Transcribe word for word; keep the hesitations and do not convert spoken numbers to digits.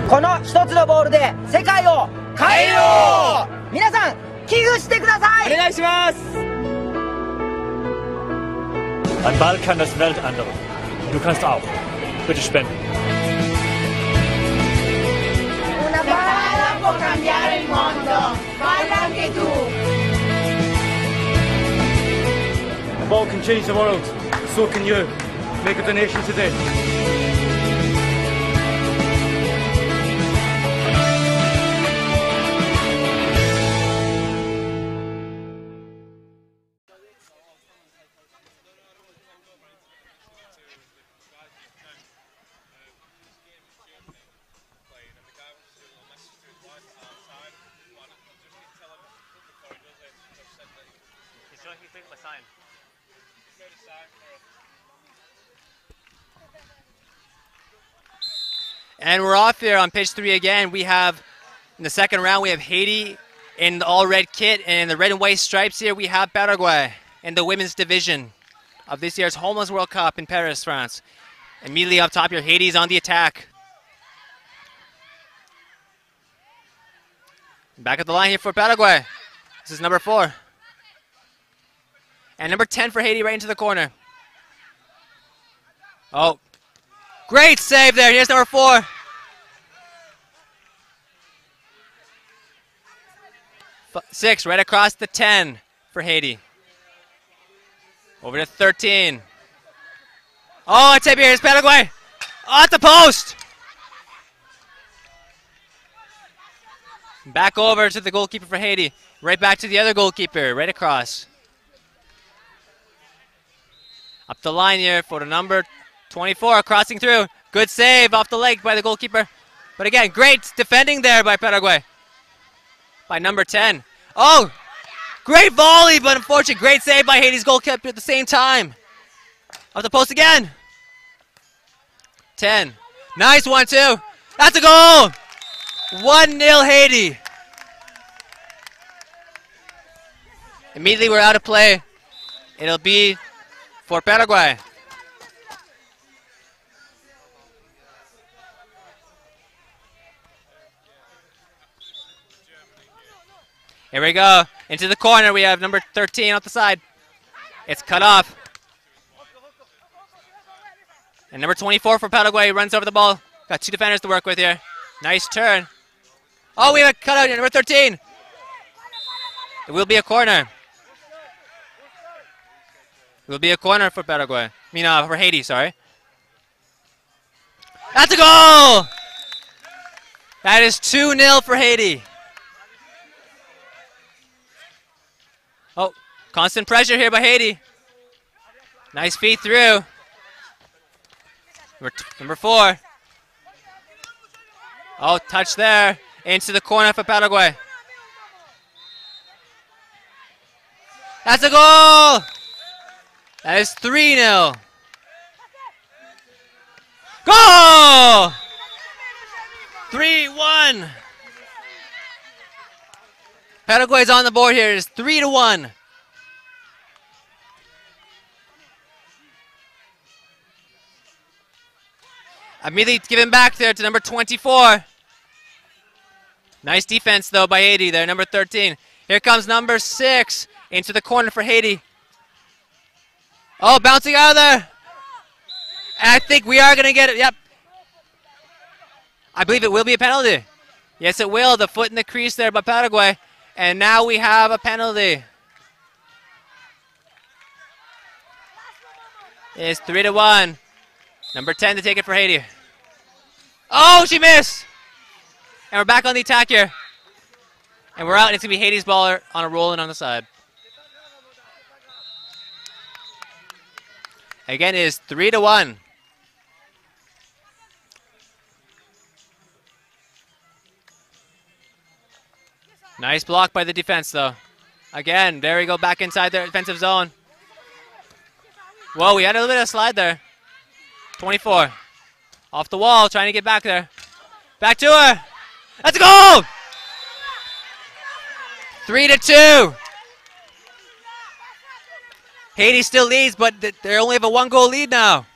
この一つのボールで世界を変えよう。皆さん寄付してください。お願いします。 Ein Ball kann das Welt ändern. Du kannst auch. Bitte spenden. Una pala può cambiare il mondo. Falla anche tu. A ball can change the world. So can you. Make a donation today. And we're off here on pitch three again. We have, in the second round, we have Haiti in the all-red kit. And in the red and white stripes here, we have Paraguay in the women's division of this year's Homeless World Cup in Paris, France. Immediately up top here, Haiti's on the attack. Back at the line here for Paraguay. This is number four. And number ten for Haiti right into the corner. Oh, great save there. Here's number four. F six right across the ten for Haiti. Over to thirteen. Oh, it's here. Here's Paraguay. Oh, at the post. Back over to the goalkeeper for Haiti. Right back to the other goalkeeper. Right across. Up the line here for the number twenty-four. Crossing through. Good save off the leg by the goalkeeper. But again, great defending there by Paraguay. By number ten. Oh! Great volley, but unfortunately, great save by Haiti's goalkeeper at the same time. Off the post again. ten. Nice one, too. That's a goal! one nil Haiti. Immediately we're out of play. It'll be for Paraguay. Here we go. Into the corner. We have number thirteen off the side. It's cut off. And number twenty-four for Paraguay runs over the ball. Got two defenders to work with here. Nice turn. Oh, we have a cutout here. Number thirteen. It will be a corner. It will be a corner for Paraguay. I mean, uh, for Haiti, sorry. That's a goal! That is two nil for Haiti. Oh, constant pressure here by Haiti. Nice feed through. Number, number four. Oh, touch there. Into the corner for Paraguay. That's a goal! That is three nil. Goal! three one. Paraguay's on the board here. It's three to one. Immediately given back there to number twenty-four. Nice defense, though, by Haiti there, number thirteen. Here comes number six into the corner for Haiti. Oh, bouncing out of there. And I think we are going to get it. Yep. I believe it will be a penalty. Yes, it will. The foot in the crease there by Paraguay. And now we have a penalty. It's three to one. Number ten to take it for Haiti. Oh, she missed. And we're back on the attack here. And we're out, and it's going to be Haiti's ball on a roll and on the side. Again, it is three to one. Nice block by the defense, though. Again, there we go, back inside their defensive zone. Whoa, we had a little bit of a slide there. twenty-four. Off the wall, trying to get back there. Back to her. That's a goal! Three to two. Haiti still leads, but they only have a one-goal lead now.